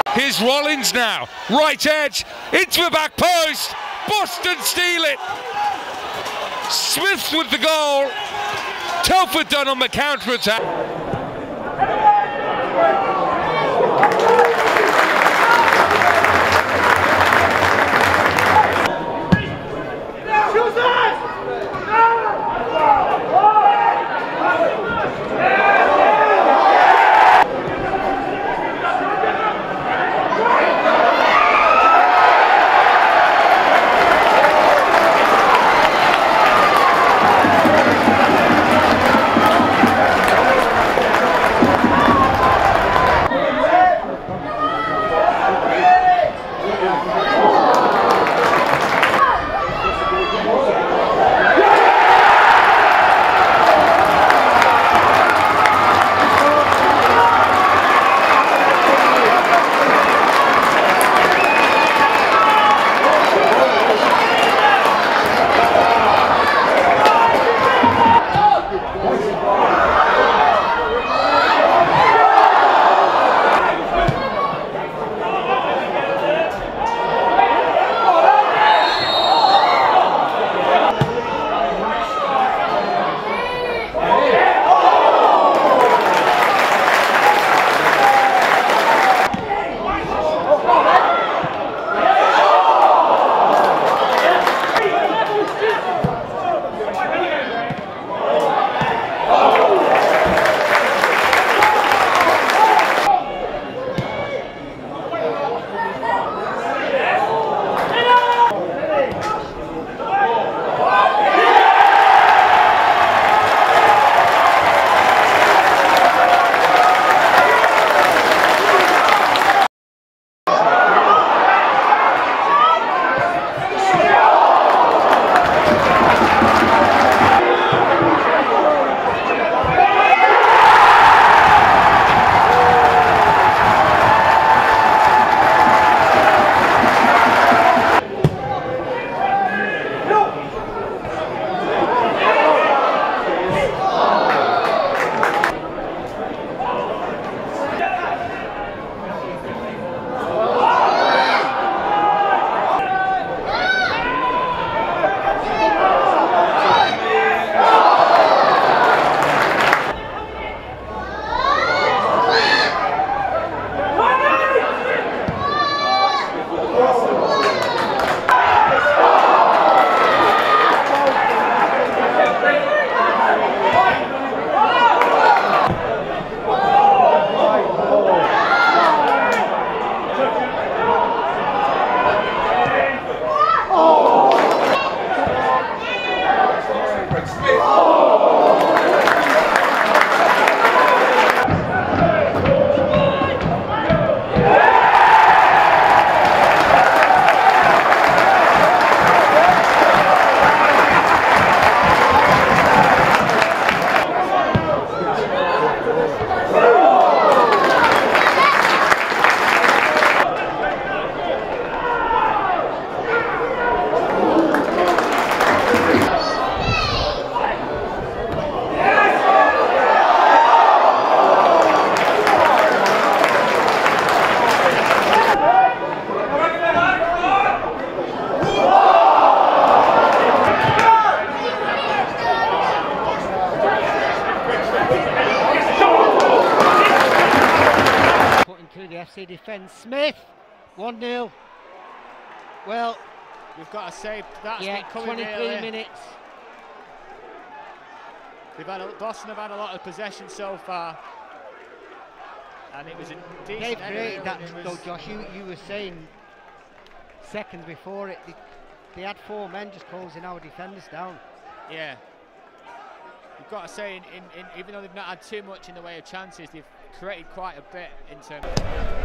Here's Rollins now, right edge, into the back post, Boston steal it. Smith with the goal, Telford done on the counter-attack. FC defence. Smith, 1-0. Well, we've got to say that's yeah, been coming 23 really. minutes. Boston have had a lot of possession so far, and it was a decent. They've created that though, Josh. You were saying seconds before it, they had 4 men just closing our defenders down. Yeah. You've got to say, even though they've not had too much in the way of chances, they've created quite a bit in terms of...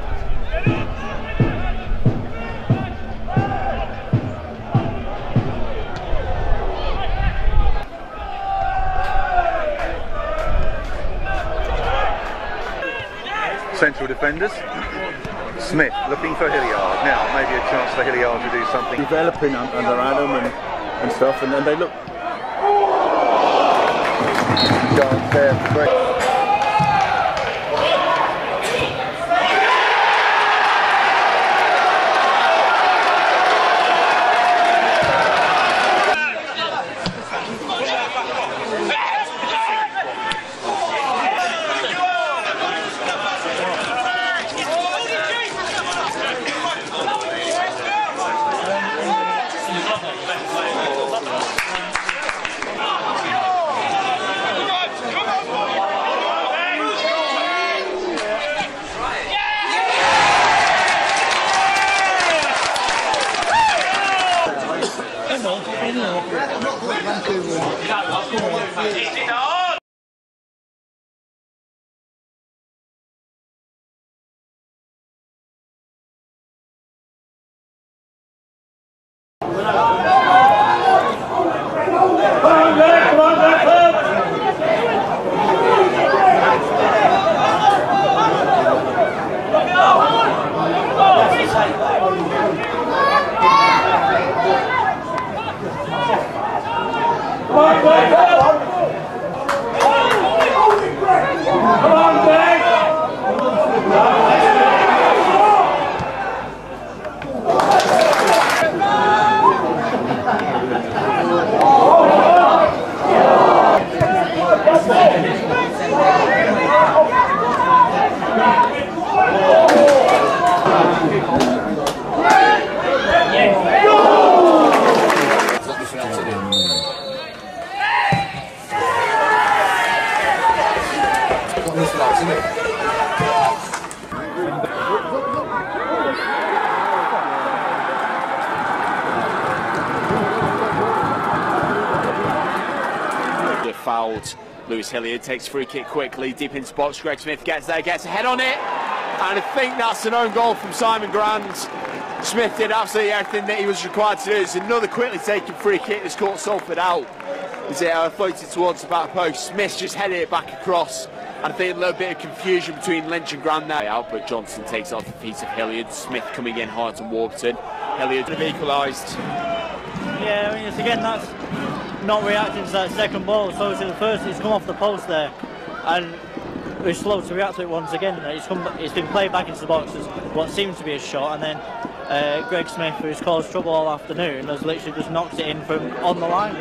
Central defenders. Smith looking for Hilliard. Now maybe a chance for Hilliard to do something. Developing under Adam and stuff, and then they look... Chance there for Greg. Fouled. Lewis Hilliard takes free kick quickly, deep into box. Greg Smith gets there, gets a head on it, and I think that's an own goal from Simon Grand. Smith did absolutely everything that he was required to do. It's another quickly taken free kick that's caught Salford out. As it floated towards the back post, Smith just headed it back across, and I think a little bit of confusion between Lynch and Grand there. Albert Johnson takes off the feet of Hilliard. Smith coming in hard on Warburton. Hilliard have equalised. Yeah, I mean, it's again, that's not reacting to that second ball. So the first, it's come off the post there, and we're slow to react to it once again. It's been played back into the box as what seems to be a shot, and then Greg Smith, who's caused trouble all afternoon, has literally just knocked it in from on the line.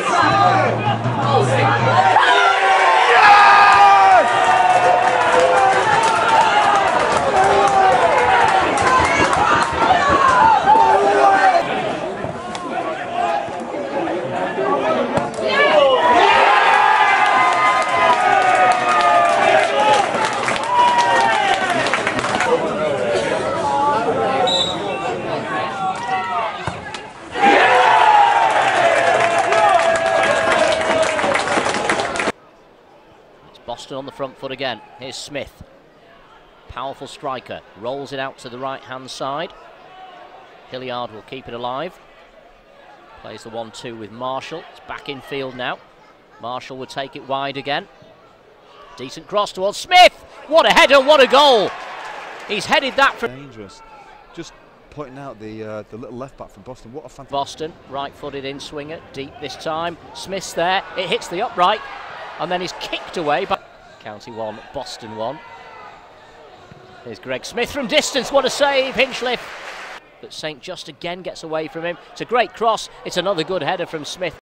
Boston on the front foot again. Here's Smith. Powerful striker. Rolls it out to the right-hand side. Hilliard will keep it alive. Plays the 1-2 with Marshall. It's back in field now. Marshall will take it wide again. Decent cross towards Smith. What a header, what a goal. He's headed that from... Dangerous. Just pointing out the little left back from Boston. What a fantastic... Boston, right-footed in swinger, deep this time. Smith's there. It hits the upright. And then he's kicked away by County 1, Boston 1. Here's Greg Smith from distance. What a save, Hinchliffe. But St Just again gets away from him. It's a great cross. It's another good header from Smith.